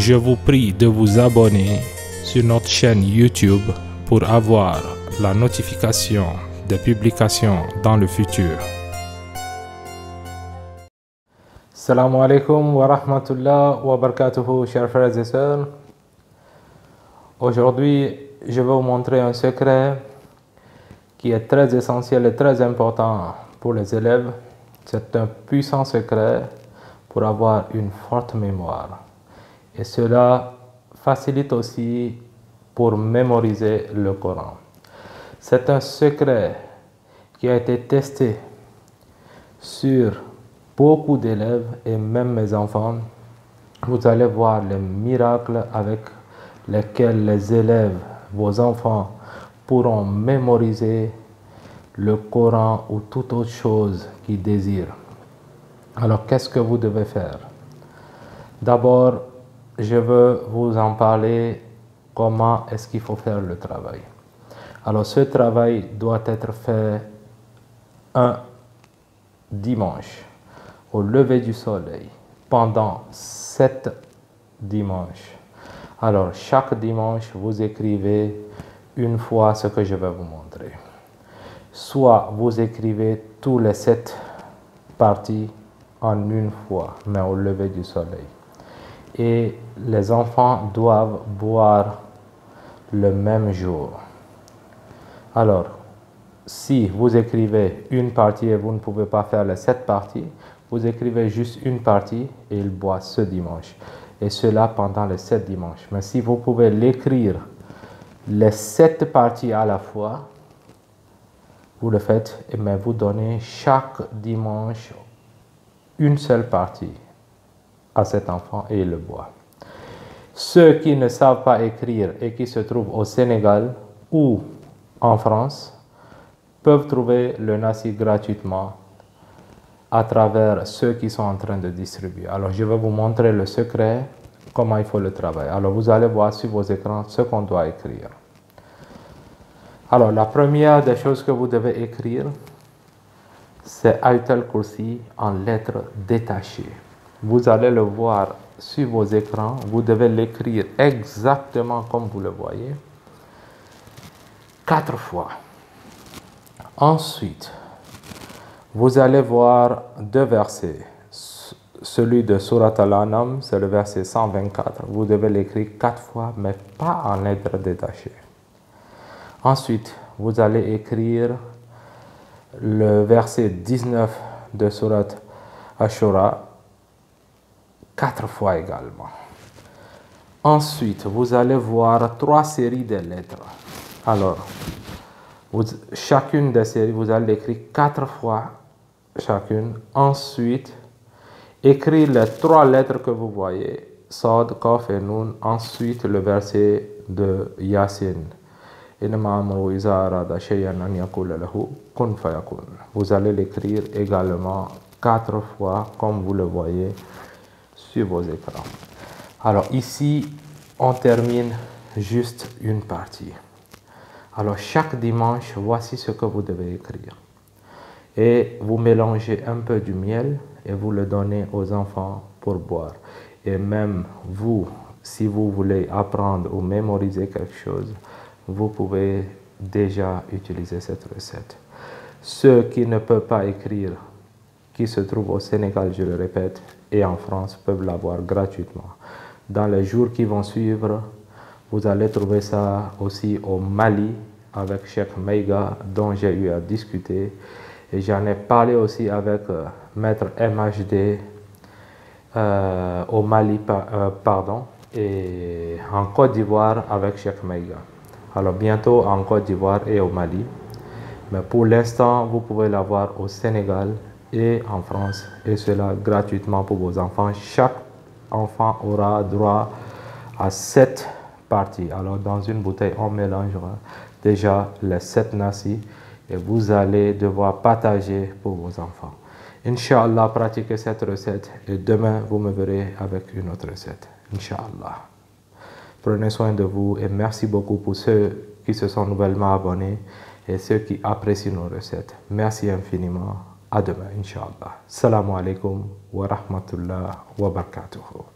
Je vous prie de vous abonner sur notre chaîne YouTube pour avoir la notification des publications dans le futur. Salam alaikum wa rahmatullah wa barakatuhu, chers frères et sœurs. Aujourd'hui, je vais vous montrer un secret qui est très essentiel et très important pour les élèves. C'est un puissant secret pour avoir une forte mémoire. Et cela facilite aussi pour mémoriser le Coran. C'est un secret qui a été testé sur beaucoup d'élèves et même mes enfants. Vous allez voir les miracles avec lesquels les élèves, vos enfants, pourront mémoriser le Coran ou toute autre chose qu'ils désirent. Alors, qu'est-ce que vous devez faire? D'abord, je veux vous en parler comment est-ce qu'il faut faire le travail. Alors, ce travail doit être fait un dimanche au lever du soleil pendant 7 dimanches. Alors, chaque dimanche, vous écrivez une fois ce que je vais vous montrer. Soit vous écrivez tous les 7 parties en une fois, mais au lever du soleil. Et les enfants doivent boire le même jour. Alors, si vous écrivez une partie et vous ne pouvez pas faire les 7 parties, vous écrivez juste une partie et il boit ce dimanche. Et cela pendant les 7 dimanches. Mais si vous pouvez l'écrire les 7 parties à la fois, vous le faites, mais vous donnez chaque dimanche une seule partie à cet enfant et il le boit. Ceux qui ne savent pas écrire et qui se trouvent au Sénégal ou en France peuvent trouver le nasi gratuitement à travers ceux qui sont en train de distribuer. Alors, je vais vous montrer le secret, comment il faut le travailler. Alors, vous allez voir sur vos écrans ce qu'on doit écrire. Alors, la première des choses que vous devez écrire, c'est Ayatul Kursi en lettres détachées. Vous allez le voir sur vos écrans. Vous devez l'écrire exactement comme vous le voyez. 4 fois. Ensuite, vous allez voir 2 versets. Celui de Surat Al-An'am, c'est le verset 124. Vous devez l'écrire 4 fois, mais pas en lettres détachées. Ensuite, vous allez écrire le verset 19 de Surat Ashura 4 fois également. Ensuite, vous allez voir 3 séries de lettres. Alors, chacune des séries, vous allez l'écrire 4 fois chacune. Ensuite, écrire les 3 lettres que vous voyez, Sad, Kaf et Nun. Ensuite, le verset de Yasin. Vous allez l'écrire également 4 fois, comme vous le voyez sur vos écrans. Alors ici, on termine juste une partie. Alors chaque dimanche, voici ce que vous devez écrire. Et vous mélangez un peu du miel et vous le donnez aux enfants pour boire. Et même vous, si vous voulez apprendre ou mémoriser quelque chose, vous pouvez déjà utiliser cette recette. Ceux qui ne peuvent pas écrire, qui se trouvent au Sénégal, je le répète, et en France, peuvent l'avoir gratuitement. Dans les jours qui vont suivre, vous allez trouver ça aussi au Mali, avec Cheikh Meiga, dont j'ai eu à discuter. Et j'en ai parlé aussi avec Maître MHD au Mali, et en Côte d'Ivoire avec Cheikh Meiga. Alors bientôt en Côte d'Ivoire et au Mali. Mais pour l'instant, vous pouvez l'avoir au Sénégal et en France. Et cela gratuitement pour vos enfants. Chaque enfant aura droit à 7 parties. Alors dans une bouteille, on mélangera déjà les 7 nasi. Et vous allez devoir partager pour vos enfants. Inch'Allah, pratiquez cette recette. Et demain, vous me verrez avec une autre recette. Inch'Allah. Prenez soin de vous et merci beaucoup pour ceux qui se sont nouvellement abonnés et ceux qui apprécient nos recettes. Merci infiniment. À demain, Inch'Allah. Salam alaikum wa rahmatullah wa barakatuh.